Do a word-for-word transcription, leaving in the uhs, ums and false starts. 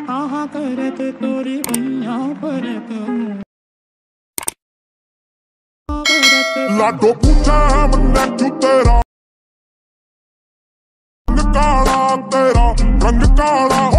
आहा करत तोरी भैया परत लाडो पूछा है मन्ने क्यों तेरा रंग काला तेरा रंग काला